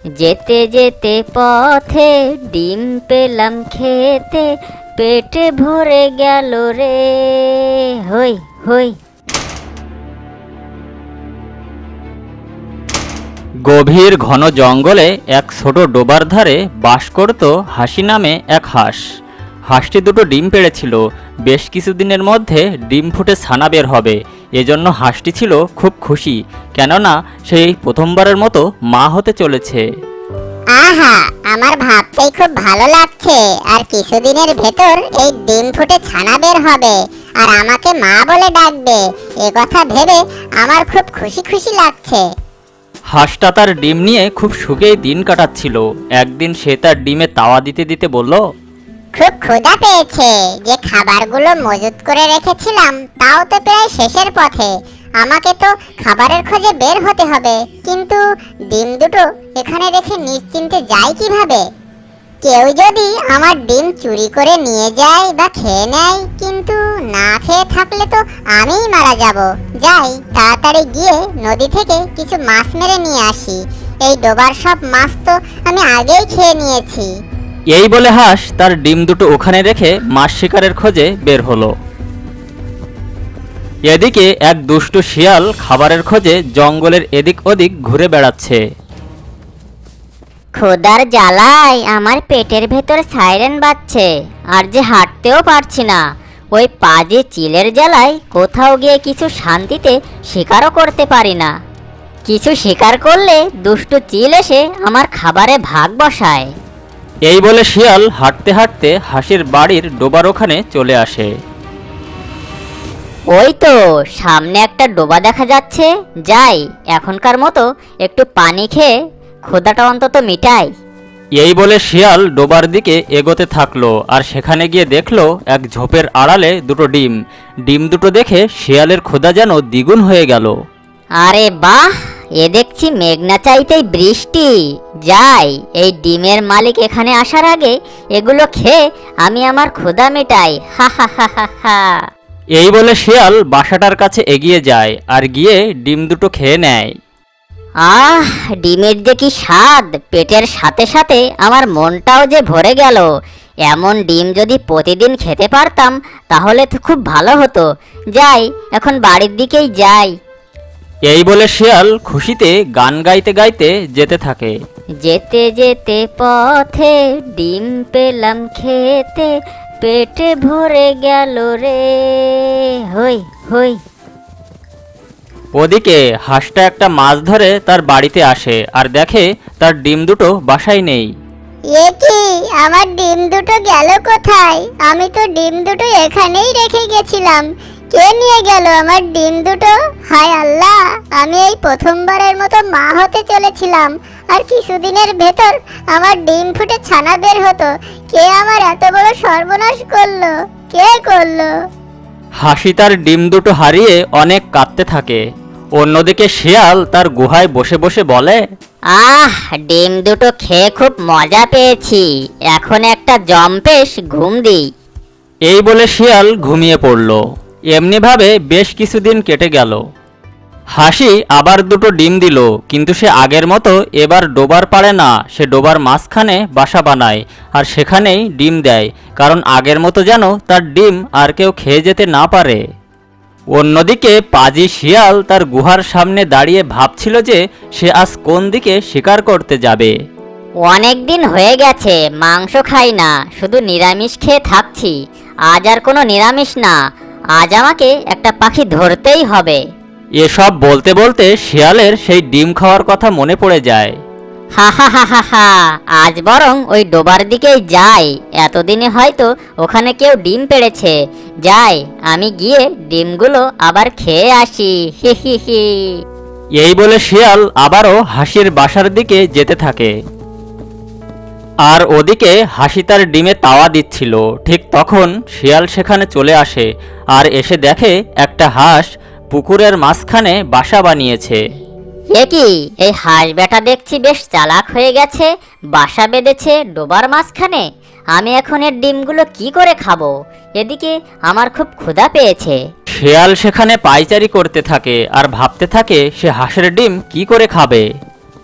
যেতে যেতে পথে ডিম পেলাম খেতে, পেটে ভরে গেল রে, হই হই। গভীর ঘন জঙ্গলে এক ছোট ডোবার ধারে বাস করত হাসি নামে এক হাঁস। হাঁসটি দুটো ডিম পেড়েছিল। বেশ কিছুদিনের মধ্যে ডিম ফুটে ছানা বের হবে, এজন্য হাঁসটি ছিল খুব খুশি, কেননা সেই প্রথমবারের মতো মা হতে চলেছে। আহা, আমার ভাবতেই খুব ভালো লাগছে। আর কিছুদিনের ভেতর এই ডিম ফুটে ছানা বের হবে আর আমাকে মা বলে ডাকবে। এ কথা ভেবে আমার খুব খুশি খুশি লাগছে। হাঁসটা তার ডিম নিয়ে খুব সুখেই দিন কাটাচ্ছিল। একদিন সে তার ডিমে তাওয়া দিতে দিতে বলল, খুব ক্ষুধা পেয়েছে। যে খাবারগুলো মজুত করে রেখেছিলাম তাও তো প্রায় শেষের পথে। আমাকে তো খাবারের খোঁজে বের হতে হবে, কিন্তু ডিম দুটো এখানে রেখে নিশ্চিন্তে যাই কিভাবে? কেউ যদি আমার ডিম চুরি করে নিয়ে যায় বা খেয়ে নেয়, কিন্তু না খেয়ে থাকলে তো আমিই মারা যাব। যাই, তাড়াতাড়ি গিয়ে নদী থেকে কিছু মাছ মেরে নিয়ে আসি। এই ডোবার সব মাছ তো আমি আগেই খেয়ে নিয়েছি। এই বলে হাঁস তার ডিম দুটো ওখানে রেখে মাছ শিকারের খোঁজে বের হলো। এদিকে এক দুষ্টু শিয়াল খাবারের খোঁজে জঙ্গলের এদিক ওদিক ঘুরে বেড়াচ্ছে। ক্ষুধার জ্বালায় আমার পেটের ভেতর সাইরেন বাজছে, আর যে হাঁটতেও পারছি না। ওই পাজে চিলের জ্বালায় কোথাও গিয়ে কিছু শান্তিতে শিকারও করতে পারি না। কিছু শিকার করলে দুষ্টু চিল এসে আমার খাবারে ভাগ বসায়। এই বলে শিয়াল হাঁটতে হাঁটতে হাসির বাড়ির ডোবার ওখানে চলে আসে। ওই তো সামনে একটা ডোবা দেখা যাচ্ছে, যাই এখনকার মতো একটু পানি খেয়ে ক্ষুধাটা অন্তত মিটাই। এই বলে শিয়াল ডোবার দিকে এগোতে থাকলো, আর সেখানে গিয়ে দেখলো এক ঝোপের আড়ালে দুটো ডিম। ডিম দুটো দেখে শিয়ালের ক্ষুধা যেন দ্বিগুণ হয়ে গেল। আরে বাহ, এ দেখছি মেঘনা চাইতেই বৃষ্টি। যাই, এই ডিমের মালিক এখানে আসার আগে এগুলো খেয়ে আমি আমার ক্ষুধা মেটাই। হা হা হা হা হা। এই বলে শিয়াল বাসাটার কাছে এগিয়ে যায় আর গিয়ে ডিম দুটো খেয়ে নেয়। আহ, ডিমের যে কি স্বাদ! পেটের সাথে সাথে আমার মনটাও যে ভরে গেল। এমন ডিম যদি প্রতিদিন খেতে পারতাম তাহলে তো খুব ভালো হতো। যাই, এখন বাড়ির দিকেই যাই। এই বলে শিয়াল খুশিতে গান গাইতে গাইতে যেতে থাকে। যেতে যেতে পথে ডিম পেলাম খেতে, পেটে ভরে গেল রে, হই হই। ওদিকে হাঁসটা একটা মাছ ধরে তার বাড়িতে আসে আর দেখে তার ডিম দুটো বাসায় নেই। এ কি, আমার ডিম দুটো গেল কোথায়? আমি তো ডিম দুটো এখানেই রেখে গেছিলাম। কে নিয়ে গেল আমার ডিম দুটো? হায় আল্লাহ, আমি এই প্রথমবারের মতো মা হতে চলেছিলাম, আর কিছুদিনের ভেতর আমার ডিম ফুটে ছানা বের হতো। কে আমার এত বড় সর্বনাশ করলো? কে করলো? হাসি তার ডিম দুটো হারিয়ে অনেক কাঁদতে থাকে। অন্যদিকে শিয়াল তার গুহায় বসে বসে বলে, আহ, ডিম দুটো খেয়ে খুব মজা পেয়েছি। এখন একটা জম্পেশ ঘুম দিই। এই বলে শিয়াল ঘুমিয়ে পড়ল। এমনিভাবে বেশ কিছুদিন কেটে গেল। হাসি আবার দুটো ডিম দিল, কিন্তু সে আগের মতো এবার ডোবার পারে না। সে ডোবার মাঝখানে বাসা বানায় আর সেখানেই ডিম দেয়, কারণ আগের মতো যেন তার ডিম আর কেউ খেয়ে যেতে না পারে। অন্যদিকে পাজি শিয়াল তার গুহার সামনে দাঁড়িয়ে ভাবছিল যে সে আজ কোন দিকে শিকার করতে যাবে। অনেক দিন হয়ে গেছে মাংস খাই না, শুধু নিরামিষ খেয়ে থাকছি। আজ আর কোনো নিরামিষ না, আজ আমাকে একটা পাখি ধরতেই হবে। এসব বলতে বলতে শিয়ালের সেই ডিম খাওয়ার কথা মনে পড়ে যায়। হা হা হা হা হা, আজ বরং ওই ডোবার দিকেই যাই। এতদিনে হয়তো ওখানে কেউ ডিম পেড়েছে। যাই, আমি গিয়ে ডিমগুলো আবার খেয়ে আসি। হি হি হি। এই বলে শিয়াল আবারও হাসির বাসার দিকে যেতে থাকে। আর ওদিকে হাসি তার ডিমে তাওয়া দিচ্ছিল। ঠিক তখন শিয়াল সেখানে চলে আসে আর এসে দেখে একটা হাঁস পুকুরের মাঝখানে বাসা বানিয়েছে। এ কি, এই হাঁস বেটা দেখছি বেশ চালাক হয়ে গেছে, বাসা বেঁধেছে ডোবার মাঝখানে। আমি এখন এর ডিমগুলো কি করে খাবো? এদিকে আমার খুব ক্ষুধা পেয়েছে। শিয়াল সেখানে পায়চারি করতে থাকে আর ভাবতে থাকে সে হাঁসের ডিম কি করে খাবে।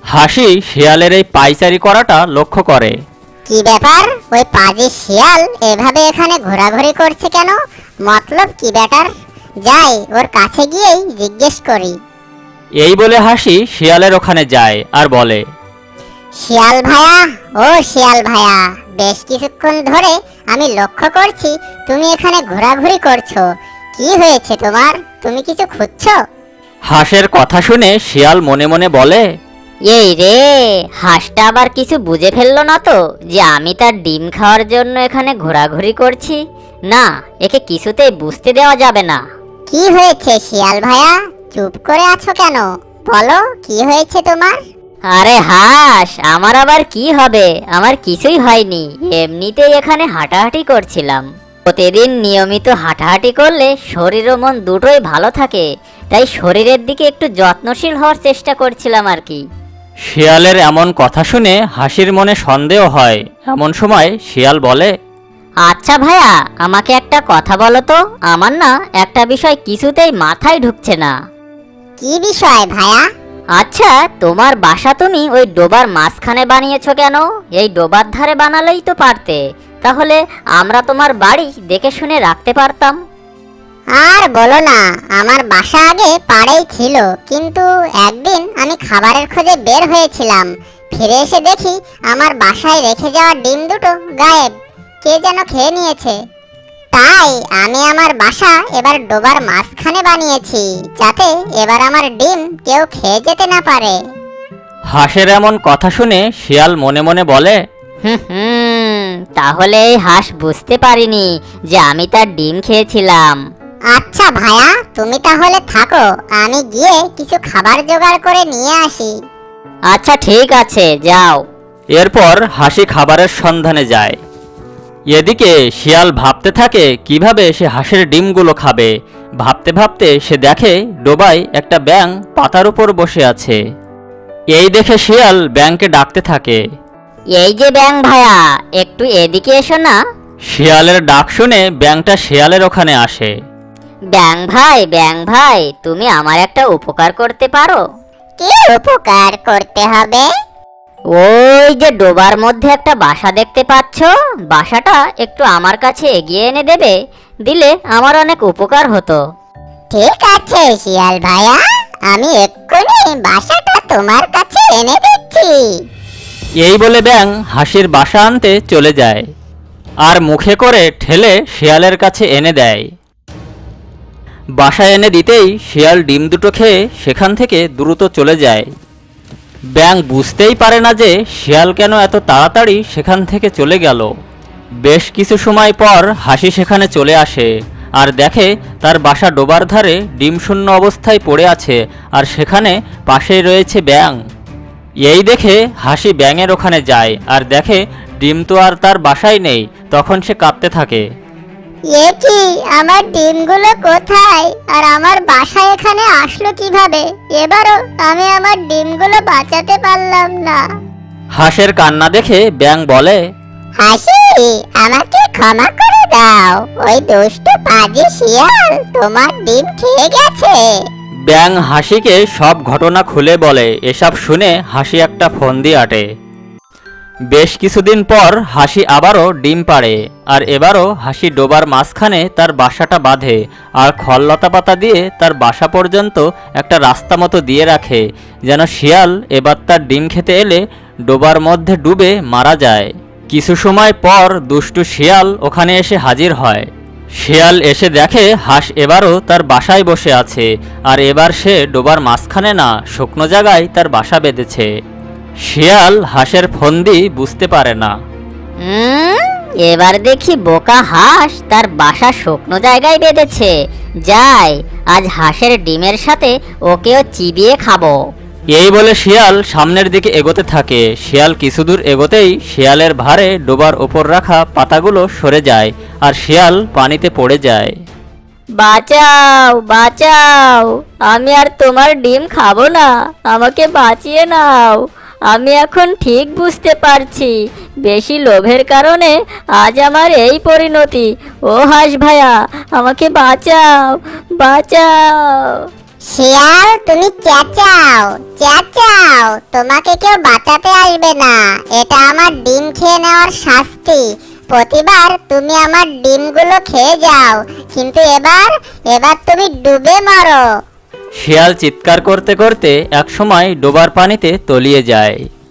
হাসি শিয়ালের এই পাইচারি করাটা লক্ষ্য করে। কি ব্যাপার, ওই পাজি শিয়াল এভাবে এখানে ঘোরাঘুরি করছে কেন? মতলব কি ব্যাটার? যাই ওর কাছে গিয়েই জিজ্ঞেস করি। এই বলে হাসি শিয়ালের ওখানে যায় আর বলে, শিয়াল ভাইয়া, ও শিয়াল ভাইয়া, বেশ কিছুক্ষণ ধরে আমি লক্ষ্য করছি তুমি এখানে ঘোরাঘুরি করছো। কি হয়েছে তোমার? তুমি কিছু খুঁজছো? হাঁসের কথা শুনে শিয়াল মনে মনে বলে, এই রে, হাঁসটা আবার কিছু বুঝে ফেললো না তো যে আমি তার ডিম খাওয়ার জন্য এখানে ঘোরাঘুরি করছি? না, একে কিছুতেই বুঝতে দেওয়া যাবে না। কি হয়েছে শিয়াল ভাইয়া, চুপ করে আছো কেন? বলো কি হয়েছে তোমার? আরে হাঁস, আমার আবার কি হবে? আমার কিছুই হয়নি, এমনিতেই এখানে হাঁটাহাঁটি করছিলাম। প্রতিদিন নিয়মিত হাঁটাহাঁটি করলে শরীর ও মন দুটোই ভালো থাকে, তাই শরীরের দিকে একটু যত্নশীল হওয়ার চেষ্টা করছিলাম আর কি। শিয়ালের এমন কথা শুনে হাসির মনে সন্দেহ হয়। এমন সময় শিয়াল বলে, আচ্ছা ভাইয়া, আমাকে একটা কথা বলো তো, আমার না একটা বিষয় কিছুতেই মাথায় ঢুকছে না। কি বিষয় ভাইয়া? আচ্ছা, তোমার বাসা তুমি ওই ডোবার মাঝখানে বানিয়েছো কেন? এই ডোবার ধারে বানালেই তো পারতে, তাহলে আমরা তোমার বাড়ি দেখে শুনে রাখতে পারতাম। আর বলো না, আমার বাসা আগে পাড়েই ছিল, কিন্তু একদিন আমি খাবারের খোঁজে বের হয়েছিলাম, ফিরে এসে দেখি আমার বাসায় রেখে যাওয়া ডিম দুটো গায়েব, কে যেন খেয়ে নিয়েছে। তাই আমি আমার বাসা এবার ডোবার মাঝখানে বানিয়েছি, যাতে এবার আমার ডিম কেউ খেয়ে যেতে না পারে। হাঁসের এমন কথা শুনে শিয়াল মনে মনে বলে, তাহলে এই হাঁস বুঝতে পারিনি যে আমি তার ডিম খেয়েছিলাম। আচ্ছা ভাইয়া, তুমি তাহলে থাকো, আমি গিয়ে কিছু খাবার জোগাড় করে নিয়ে আসি। আচ্ছা ঠিক আছে, যাও। এরপর হাসি খাবারের সন্ধানে যায়। এদিকে শিয়াল ভাবতে থাকে কিভাবে সে হাঁসের ডিমগুলো খাবে। ভাবতে ভাবতে সে দেখে ডোবায় একটা ব্যাঙ পাতার উপর বসে আছে। এই দেখে শিয়াল ব্যাঙকে ডাকতে থাকে। এই যে ব্যাঙ ভাইয়া, একটু এদিকে এসো না। শিয়ালের ডাক শুনে ব্যাঙটা শিয়ালের ওখানে আসে। ব্যাঙ ভাই, তুমি আমার একটা উপকার করতে পারো? কি উপকার করতে হবে? ওই যে ডোবার মধ্যে একটা বাসা দেখতে পাচ্ছো, বাসাটা একটু আমার কাছে এগিয়ে এনে দেবে? দিলে আমার অনেক উপকার হতো। ঠিক আছে শিয়াল ভাইয়া, আমি এক্ষুনি বাসাটা তোমার কাছে এনে দিচ্ছি। এই বলে ব্যাঙ হাসির বাসা আনতে চলে যায় আর মুখে করে ঠেলে শিয়ালের কাছে এনে দেয়। বাসায় এনে দিতেই শিয়াল ডিম দুটো খেয়ে সেখান থেকে দ্রুত চলে যায়। ব্যাঙ বুঝতেই পারে না যে শিয়াল কেন এত তাড়াতাড়ি সেখান থেকে চলে গেল। বেশ কিছু সময় পর হাসি সেখানে চলে আসে আর দেখে তার বাসা ডোবার ধারে ডিম শূন্য অবস্থায় পড়ে আছে, আর সেখানে পাশেই রয়েছে ব্যাঙ। এই দেখে হাসি ব্যাঙের ওখানে যায় আর দেখে ডিম তো আর তার বাসায় নেই। তখন সে কাঁদতে থাকে। এ কি, আমার ডিমগুলো কোথায়? আর আমার বাসা এখানে আসলো কিভাবে? এবারও আমি আমার ডিমগুলো বাঁচাতে পারলাম না। হাঁসের কান্না দেখে ব্যাঙ বলে, হাসি, আমাকে ক্ষমা করে দাও, ওই দুষ্ট পাজি শিয়াল তোমার ডিম খেয়ে গেছে। ব্যাঙ হাসিকে সব ঘটনা খুলে বলে। এসব শুনে হাসি একটা ফন্দি আটে। বেশ কিছুদিন পর হাসি আবারও ডিম পাড়ে, আর এবারও হাসি ডোবার মাঝখানে তার বাসাটা বাঁধে আর খড়লতা পাতা দিয়ে তার বাসা পর্যন্ত একটা রাস্তা মতো দিয়ে রাখে, যেন শিয়াল এবার তার ডিম খেতে এলে ডোবার মধ্যে ডুবে মারা যায়। কিছু সময় পর দুষ্টু শিয়াল ওখানে এসে হাজির হয়। শিয়াল এসে দেখে হাঁস এবারও তার বাসায় বসে আছে, আর এবার সে ডোবার মাঝখানে না, শুকনো জায়গায় তার বাসা বেঁধেছে। শিয়াল হাঁসের ফন্দি বুঝতে পারে না। এবার দেখি বোকা হাঁস তার বাসা শুকনো জায়গায় বেঁধেছে। যাই, আজ হাঁসের ডিমের সাথে ওকেও চিবিয়ে খাবো। এই বলে শিয়াল সামনের দিকে এগোতে থাকে। শিয়াল কিছুদূর এগোতেই শিয়ালের ভারে ডোবার ওপর রাখা পাতাগুলো সরে যায় আর শিয়াল পানিতে পড়ে যায়। বাঁচাও বাঁচাও, আমি আর তোমার ডিম খাবো না, আমাকে বাঁচিয়ে নাও। আমি এখন ঠিক বুঝতে পারছি বেশি লোভের কারণে আজ আমার এই পরিণতি। ও হাঁস ভাইয়া, আমাকে বাঁচাও বাঁচাও। শিয়াল তুমি চেঁচাও চেঁচাও, তোমাকে কেউ বাঁচাতে আসবে না। এটা আমার ডিম খেয়ে নেওয়ার শাস্তি। প্রতিবার তুমি আমার ডিমগুলো খেয়ে যাও, কিন্তু এবার এবার তুমি ডুবে মরো। শিয়াল চিৎকার করতে করতে একসময় ডোবার পানিতে তলিয়ে যায়।